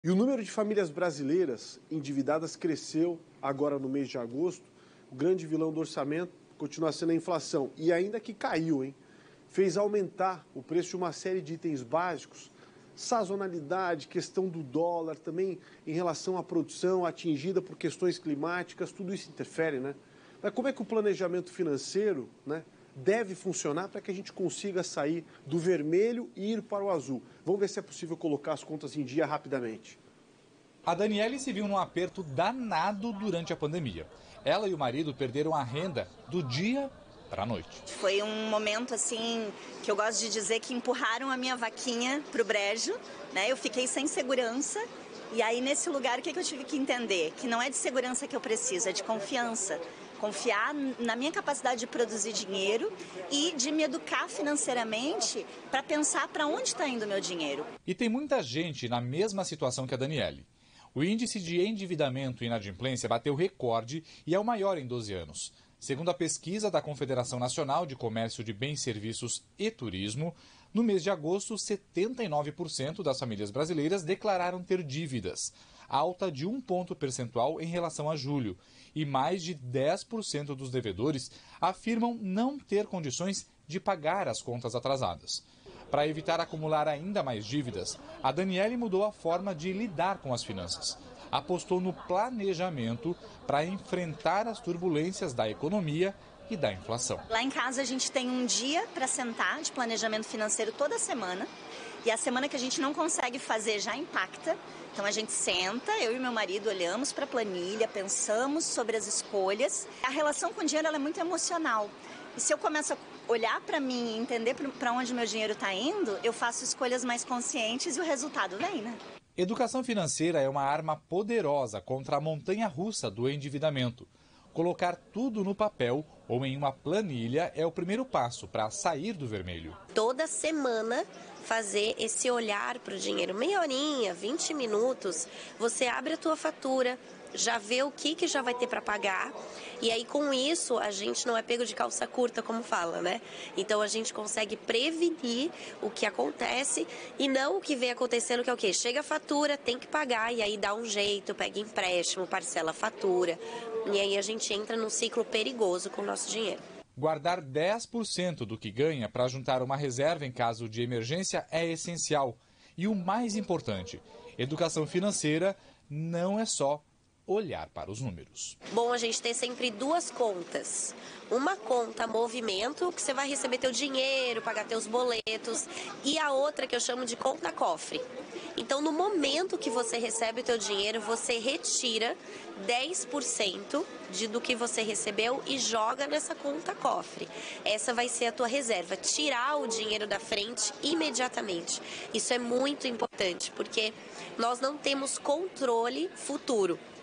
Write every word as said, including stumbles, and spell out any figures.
E o número de famílias brasileiras endividadas cresceu agora no mês de agosto. O grande vilão do orçamento continua sendo a inflação. E ainda que caiu, hein? Fez aumentar o preço de uma série de itens básicos, sazonalidade, questão do dólar, também em relação à produção atingida por questões climáticas, tudo isso interfere, né? Mas como é que o planejamento financeiro, né, deve funcionar para que a gente consiga sair do vermelho e ir para o azul? Vamos ver se é possível colocar as contas em dia rapidamente. A Daniele se viu num aperto danado durante a pandemia. Ela e o marido perderam a renda do dia para a noite. Foi um momento assim que eu gosto de dizer que empurraram a minha vaquinha para o brejo, né? Eu fiquei sem segurança. E aí, nesse lugar, o que eu tive que entender? Que não é de segurança que eu preciso, é de confiança. Confiar na minha capacidade de produzir dinheiro e de me educar financeiramente para pensar para onde está indo o meu dinheiro. E tem muita gente na mesma situação que a Daniele. O índice de endividamento e inadimplência bateu recorde e é o maior em doze anos. Segundo a pesquisa da Confederação Nacional de Comércio de Bens, Serviços e Turismo, no mês de agosto, setenta e nove por cento das famílias brasileiras declararam ter dívidas, alta de um ponto percentual em relação a julho, e mais de dez por cento dos devedores afirmam não ter condições de pagar as contas atrasadas. Para evitar acumular ainda mais dívidas, a Daniele mudou a forma de lidar com as finanças. Apostou no planejamento para enfrentar as turbulências da economia e da inflação. Lá em casa a gente tem um dia para sentar de planejamento financeiro toda semana. E a semana que a gente não consegue fazer já impacta. Então a gente senta, eu e meu marido olhamos para a planilha, pensamos sobre as escolhas. A relação com o dinheiro ela é muito emocional. E se eu começo a olhar para mim e entender para onde meu dinheiro está indo, eu faço escolhas mais conscientes e o resultado vem, né? Educação financeira é uma arma poderosa contra a montanha-russa do endividamento. Colocar tudo no papel ou em uma planilha é o primeiro passo para sair do vermelho. Toda semana fazer esse olhar para o dinheiro, meia horinha, vinte minutos, você abre a tua fatura, já vê o que, que já vai ter para pagar. E aí, com isso, a gente não é pego de calça curta, como fala, né? Então, a gente consegue prevenir o que acontece e não o que vem acontecendo, que é o quê? Chega a fatura, tem que pagar, e aí dá um jeito, pega empréstimo, parcela a fatura. E aí, a gente entra num ciclo perigoso com o nosso dinheiro. Guardar dez por cento do que ganha para juntar uma reserva em caso de emergência é essencial. E o mais importante, educação financeira não é só olhar para os números. Bom a gente ter sempre duas contas. Uma conta movimento, que você vai receber teu dinheiro, pagar teus boletos, e a outra que eu chamo de conta cofre. Então, no momento que você recebe o teu dinheiro, você retira dez por cento de, do que você recebeu e joga nessa conta cofre. Essa vai ser a tua reserva. Tirar o dinheiro da frente imediatamente. Isso é muito importante, porque nós não temos controle futuro.